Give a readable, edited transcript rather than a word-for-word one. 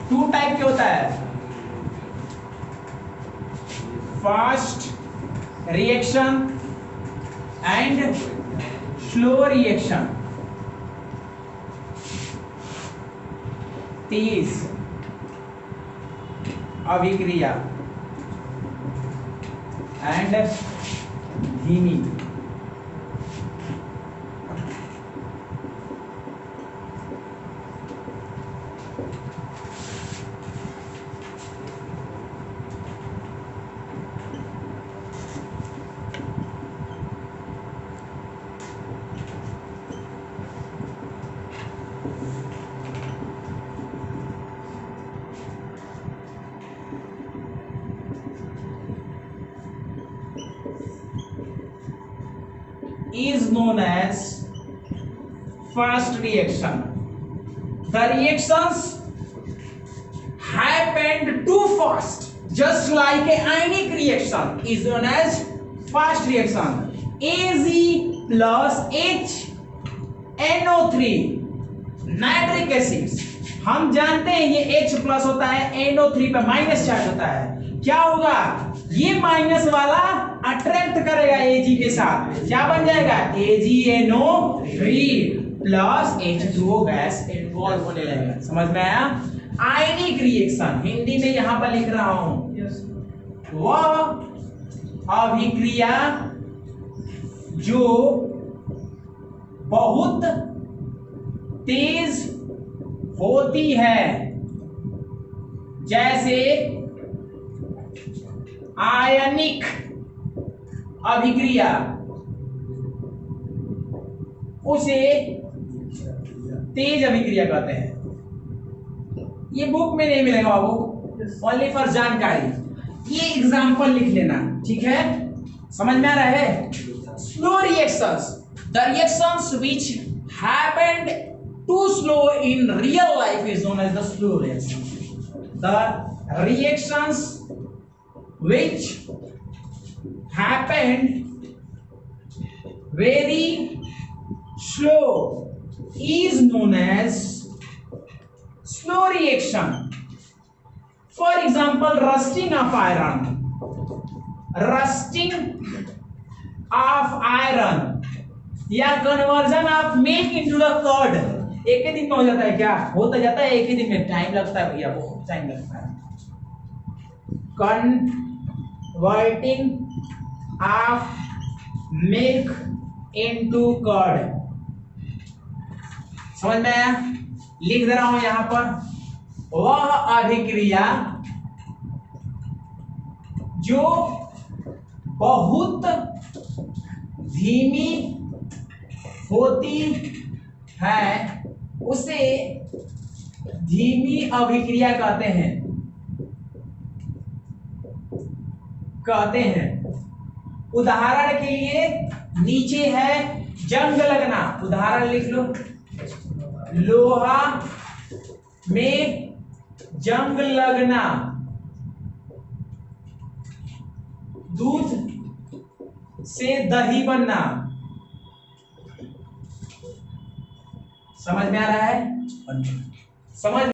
To type के होता है, fast reaction and slow reaction. तेज अभिक्रिया एंड धीमी। is known as fast reaction. The reactions happened too fast, just like a ionic reaction is known as fast reaction. Ag plus HNO3 nitric acid, हम जानते हैं ये H plus होता है, NO3 पे माइनस चार्ज होता है। क्या होगा, ये माइनस वाला अट्रैक्ट करेगा Ag के साथ, क्या बन जाएगा AgNO3 plus H2O gas involve होने लगेगा। समझ में आया? आयनिक रिएक्शन हिंदी में यहां पर लिख रहा हूं, वह अभिक्रिया जो बहुत तेज होती है, जैसे आयनिक अभिक्रिया, उसे तेज अभिक्रिया कहते हैं। ये बुक में नहीं मिलेगा बाबू, ओनली फॉर जानकारी। ये एग्जांपल लिख लेना, ठीक है? समझ में आ रहा है? Slow reactions, the reactions which happened too slow in real life is known as the slow reaction. The reactions which happened very slow is known as slow reaction. For example, rusting of iron. Rusting of iron या conversion of milk into the curd एक ही दिन में हो जाता है क्या? होता जाता है एक ही दिन में, टाइम लगता है भैया, बहुत टाइम लगता है। Converting of milk into curd, समझ में आया? लिख दे रहा हूं यहां पर, वह अभिक्रिया जो बहुत धीमी होती है उसे धीमी अभिक्रिया कहते हैं। उदाहरण के लिए नीचे है जंग लगना, उदाहरण लिख लो, लोहा में जंग लगना, दूध से दही बनना। समझ में आ रहा है? समझ